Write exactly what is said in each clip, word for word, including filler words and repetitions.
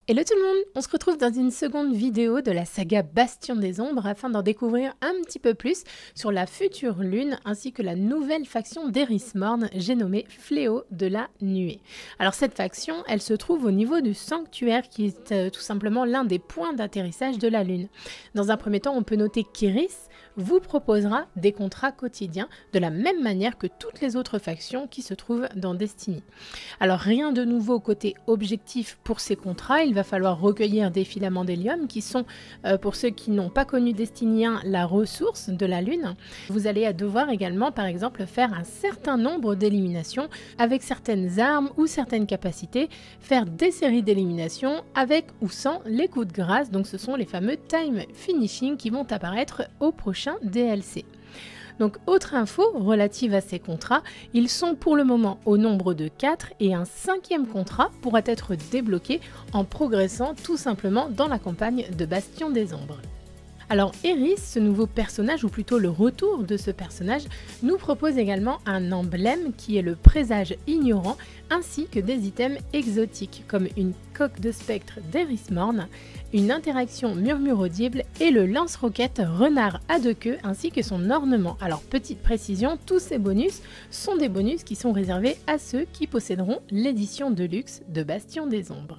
Hello tout le monde, on se retrouve dans une seconde vidéo de la saga Bastion des Ombres afin d'en découvrir un petit peu plus sur la future lune ainsi que la nouvelle faction d'Eris Morn, j'ai nommé Fléau de la Nuée. Alors cette faction, elle se trouve au niveau du sanctuaire qui est euh, tout simplement l'un des points d'atterrissage de la lune. Dans un premier temps, on peut noter qu'Eris vous proposera des contrats quotidiens de la même manière que toutes les autres factions qui se trouvent dans Destiny. Alors rien de nouveau côté objectif pour ces contrats, il va falloir recueillir des filaments d'hélium qui sont, euh, pour ceux qui n'ont pas connu Destiny un, la ressource de la lune. Vous allez devoir également par exemple faire un certain nombre d'éliminations avec certaines armes ou certaines capacités, faire des séries d'éliminations avec ou sans les coups de grâce, donc ce sont les fameux time finishing qui vont apparaître au prochain D L C. Donc autre info relative à ces contrats, ils sont pour le moment au nombre de quatre et un cinquième contrat pourra être débloqué en progressant tout simplement dans la campagne de Bastion des Ombres. Alors Eris, ce nouveau personnage, ou plutôt le retour de ce personnage, nous propose également un emblème qui est le présage ignorant, ainsi que des items exotiques comme une coque de spectre d'Eris Morn, une interaction murmure audible et le lance-roquette renard à deux queues ainsi que son ornement. Alors petite précision, tous ces bonus sont des bonus qui sont réservés à ceux qui posséderont l'édition de luxe de Bastion des Ombres.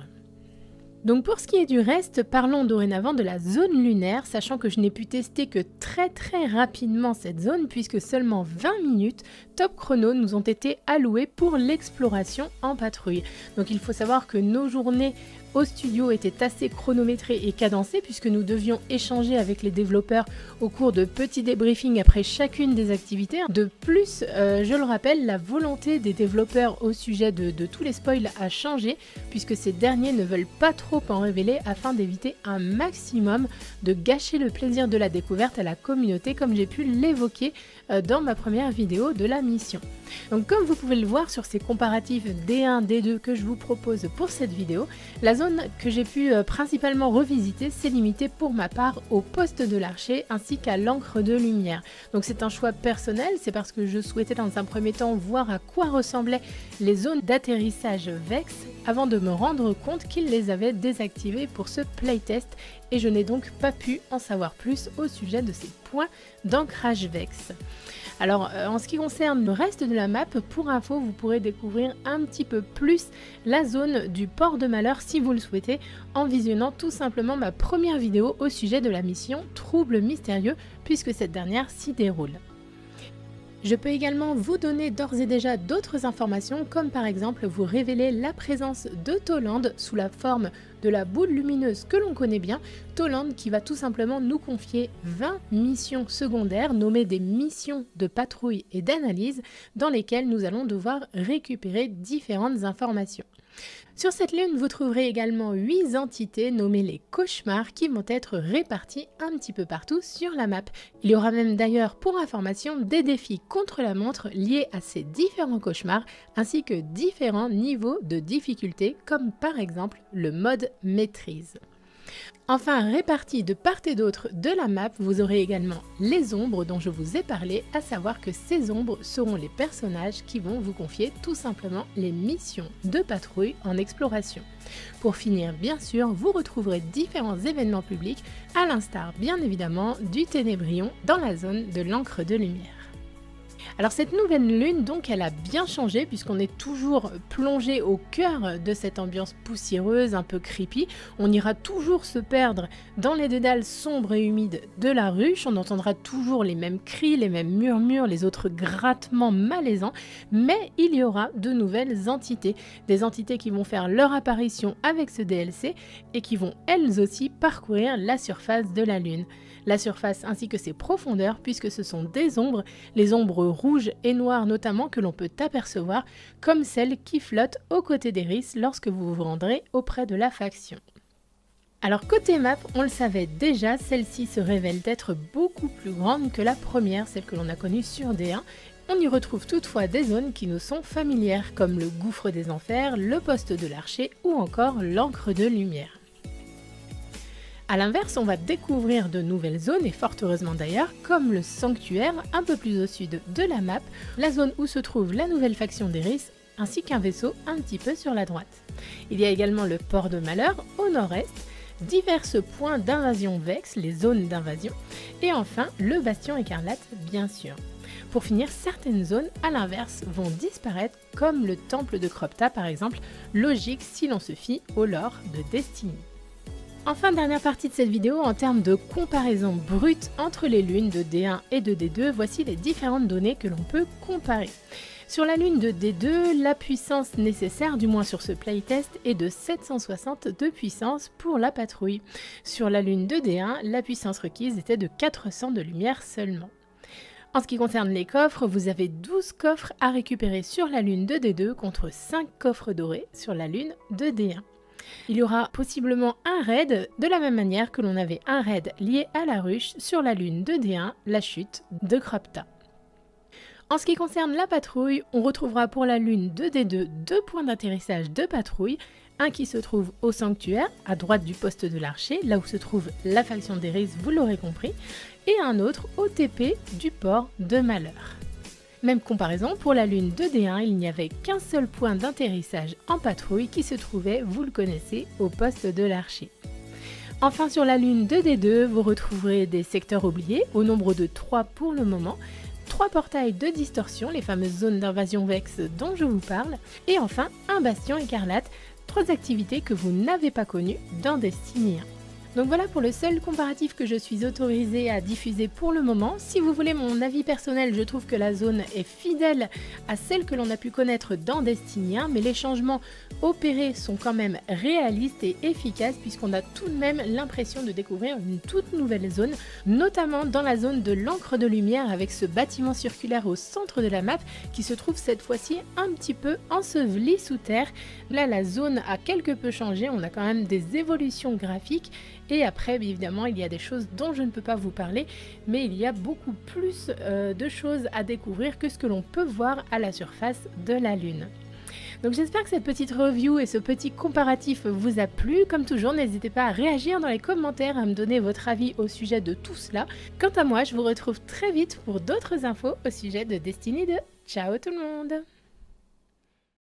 Donc pour ce qui est du reste, parlons dorénavant de la zone lunaire, sachant que je n'ai pu tester que très très rapidement cette zone puisque seulement vingt minutes top chrono nous ont été allouées pour l'exploration en patrouille. Donc il faut savoir que nos journées au studio étaient assez chronométrées et cadencées puisque nous devions échanger avec les développeurs au cours de petits débriefings après chacune des activités. De plus, euh, je le rappelle, la volonté des développeurs au sujet de, de tous les spoils a changé puisque ces derniers ne veulent pas trop en révéler afin d'éviter un maximum de gâcher le plaisir de la découverte à la communauté comme j'ai pu l'évoquer euh, dans ma première vidéo de la mission. Donc comme vous pouvez le voir sur ces comparatifs D un, D deux que je vous propose pour cette vidéo, la zone que j'ai pu euh, principalement revisiter s'est limitée pour ma part au poste de l'archer ainsi qu'à l'encre de lumière. Donc c'est un choix personnel, c'est parce que je souhaitais dans un premier temps voir à quoi ressemblaient les zones d'atterrissage Vex avant de me rendre compte qu'ils les avaient désactivées pour ce playtest et je n'ai donc pas pu en savoir plus au sujet de ces points d'ancrage Vex. Alors euh, en ce qui concerne le reste de la map, pour info vous pourrez découvrir un petit peu plus la zone du port de Malheur si vous le souhaitez en visionnant tout simplement ma première vidéo au sujet de la mission Trouble mystérieux puisque cette dernière s'y déroule. Je peux également vous donner d'ores et déjà d'autres informations comme par exemple vous révéler la présence de Toland sous la forme de la boule lumineuse que l'on connaît bien, Toland qui va tout simplement nous confier vingt missions secondaires nommées des missions de patrouille et d'analyse dans lesquelles nous allons devoir récupérer différentes informations. Sur cette lune, vous trouverez également huit entités nommées les cauchemars qui vont être réparties un petit peu partout sur la map. Il y aura même d'ailleurs pour information des défis contre la montre liés à ces différents cauchemars ainsi que différents niveaux de difficulté comme par exemple le mode maîtrise. Enfin, répartis de part et d'autre de la map, vous aurez également les ombres dont je vous ai parlé, à savoir que ces ombres seront les personnages qui vont vous confier tout simplement les missions de patrouille en exploration. Pour finir, bien sûr, vous retrouverez différents événements publics, à l'instar bien évidemment du Ténébrion dans la zone de l'encre de lumière. Alors cette nouvelle lune, donc, elle a bien changé puisqu'on est toujours plongé au cœur de cette ambiance poussiéreuse, un peu creepy. On ira toujours se perdre dans les dédales sombres et humides de la ruche. On entendra toujours les mêmes cris, les mêmes murmures, les autres grattements malaisants. Mais il y aura de nouvelles entités. Des entités qui vont faire leur apparition avec ce D L C et qui vont elles aussi parcourir la surface de la lune. La surface ainsi que ses profondeurs puisque ce sont des ombres, les ombres rouges et noires notamment que l'on peut apercevoir comme celles qui flottent aux côtés d'Eris lorsque vous vous rendrez auprès de la faction. Alors côté map, on le savait déjà, celle-ci se révèle être beaucoup plus grande que la première, celle que l'on a connue sur D un. On y retrouve toutefois des zones qui nous sont familières comme le gouffre des enfers, le poste de l'archer ou encore l'encre de lumière. A l'inverse, on va découvrir de nouvelles zones, et fort heureusement d'ailleurs, comme le sanctuaire, un peu plus au sud de la map, la zone où se trouve la nouvelle faction d'Eris, ainsi qu'un vaisseau un petit peu sur la droite. Il y a également le port de Malheur au nord-est, divers points d'invasion Vex, les zones d'invasion, et enfin le bastion écarlate bien sûr. Pour finir, certaines zones à l'inverse vont disparaître comme le temple de Cropta par exemple, logique si l'on se fie au lore de Destiny. Enfin, dernière partie de cette vidéo, en termes de comparaison brute entre les lunes de D un et de D deux, voici les différentes données que l'on peut comparer. Sur la lune de D deux, la puissance nécessaire, du moins sur ce playtest, est de sept cent soixante de puissance pour la patrouille. Sur la lune de D un, la puissance requise était de quatre cents de lumière seulement. En ce qui concerne les coffres, vous avez douze coffres à récupérer sur la lune de D deux contre cinq coffres dorés sur la lune de D un. Il y aura possiblement un raid de la même manière que l'on avait un raid lié à la ruche sur la lune de D un, la chute de Cropta. En ce qui concerne la patrouille, on retrouvera pour la lune de D deux deux points d'atterrissage de patrouille, un qui se trouve au sanctuaire, à droite du poste de l'archer, là où se trouve la faction d'Eris, vous l'aurez compris, et un autre au T P du port de Malheur. Même comparaison, pour la lune de D un, il n'y avait qu'un seul point d'atterrissage en patrouille qui se trouvait, vous le connaissez, au poste de l'archer. Enfin, sur la lune de D deux, vous retrouverez des secteurs oubliés, au nombre de trois pour le moment, trois portails de distorsion, les fameuses zones d'invasion Vex dont je vous parle, et enfin un bastion écarlate, trois activités que vous n'avez pas connues dans Destiny un. Donc voilà pour le seul comparatif que je suis autorisée à diffuser pour le moment. Si vous voulez mon avis personnel, je trouve que la zone est fidèle à celle que l'on a pu connaître dans Destiny un, mais les changements opérés sont quand même réalistes et efficaces puisqu'on a tout de même l'impression de découvrir une toute nouvelle zone, notamment dans la zone de l'encre de lumière avec ce bâtiment circulaire au centre de la map qui se trouve cette fois-ci un petit peu enseveli sous terre. Là, la zone a quelque peu changé, on a quand même des évolutions graphiques. Et après, bien évidemment, il y a des choses dont je ne peux pas vous parler, mais il y a beaucoup plus euh, de choses à découvrir que ce que l'on peut voir à la surface de la Lune. Donc j'espère que cette petite review et ce petit comparatif vous a plu. Comme toujours, n'hésitez pas à réagir dans les commentaires, à me donner votre avis au sujet de tout cela. Quant à moi, je vous retrouve très vite pour d'autres infos au sujet de Destiny deux. Ciao tout le monde!